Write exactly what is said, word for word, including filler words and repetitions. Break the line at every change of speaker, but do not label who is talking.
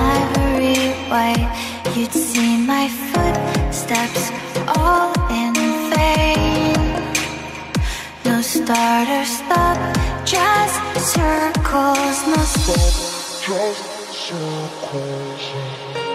ivory white, you'd see my footsteps all in vain. No start or stop, just circles. No stop, just circles.